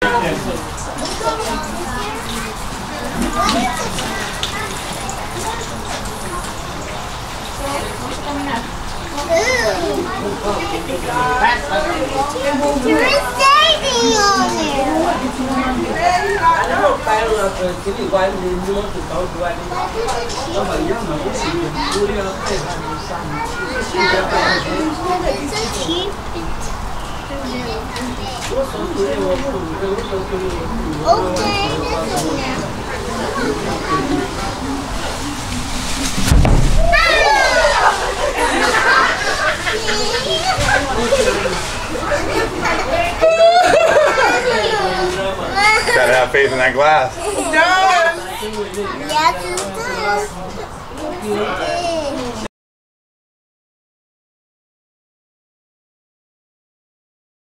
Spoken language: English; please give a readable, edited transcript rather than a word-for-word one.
There is saving on there. It's so cheap. Okay, this one now. Gotta have faith in that glass. Yes, it does.